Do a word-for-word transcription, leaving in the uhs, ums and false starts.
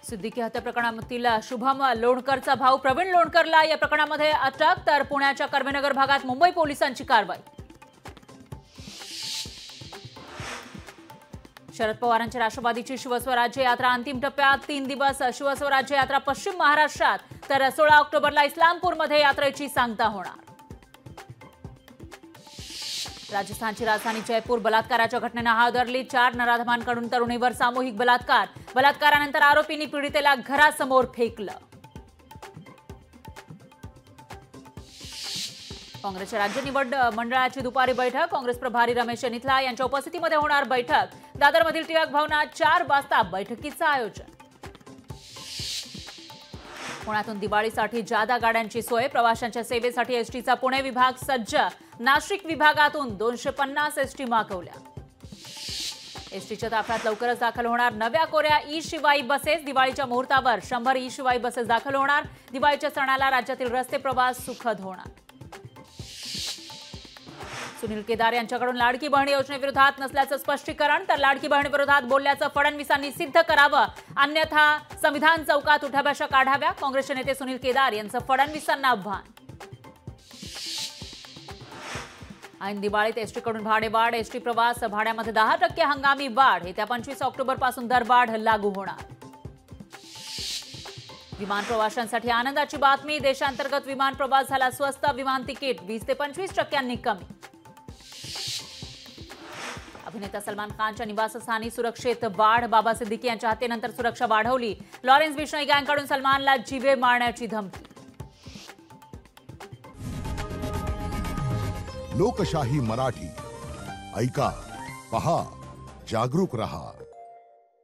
सिद्दीकी हत्या प्रकरणातील शुभम लोणकरचा भाऊ प्रवीण लोणकरला या प्रकरणामध्ये अटक, तर पुण्याच्या कर्वेनगर भागात मुंबई पोलिसांची कारवाई। शरद पवारांच्या राष्ट्रवादीची शिवस्वराज्य यात्रा अंतिम टप्प्यात, तीन दिवस शिवस्वराज्य यात्रा पश्चिम महाराष्ट्रात, तर सोळा ऑक्टोबरला इस्लामपूरमध्ये यात्रेची सांगता होणार। राजस्थानची राजधानी जयपूर बलात्काराच्या घटनेने हादरली, चार नराधमांकडून तरुणीवर सामूहिक बलात्कार, बलात्कारानंतर आरोपींनी पीडितेला घरासमोर फेकलं। काँग्रेसच्या राज्य निवड मंडळाची दुपारी बैठक, काँग्रेस प्रभारी रमेश चनिथला यांच्या उपस्थितीमध्ये होणार बैठक। दादरमधील टिळक भवनात चार वाजता बैठकीचं आयोजन। पुण्यातून दिवाळीसाठी जादा गाड्यांची सोय, प्रवाशांच्या सेवेसाठी एसटीचा पुणे विभाग सज्ज, नाशिक विभागातून दोनशे पन्नास एसटी मागवल्या। एसटीच्या ताफ्यात लवकरच दाखल होणार नव्या कोऱ्या ई शिवाई बसेस, दिवाळीच्या मुहूर्तावर शंभर ई शिवाई बसेस दाखल होणार। दिवाळीच्या सणाला राज्यातील रस्ते प्रवास सुखद होणार। सुनील केदार यांच्याकडून लाडकी बहीण योजनेविरोधात नसल्याचं स्पष्टीकरण, तर लाडकी बहिणीविरोधात बोलल्याचं फडणवीसांनी सिद्ध करावं, अन्यथा संविधान चौकात उठाबशा काढाव्या। काँग्रेसचे नेते सुनील केदार यांचं फडणवीसांना आव्हान। ऐन दिवाळीत एसटीकडून भाडेवाढ, एसटी प्रवास भाड्यामध्ये दहा टक्के हंगामी वाढ, येत्या पंचवीस ऑक्टोबर पासून दरवाढ लागू होणार। विमान प्रवाशांसाठी आनंदाची बातमी, देशांतर्गत विमान प्रवास झाला स्वस्त, विमान तिकीट वीस ते पंचवीस टक्क्यांनी कमी। अभिनेता सलमान खानच्या निवासस्थानी सुरक्षेत वाढ, बाबा सिद्दीकी यांच्या हत्येनंतर सुरक्षा वाढवली, लॉरेन्स बिश्नोई गँगकडून सलमानला जीवे मारण्याची धमकी। लोकशाही मराठी ऐका, पहा, जागरूक रहा।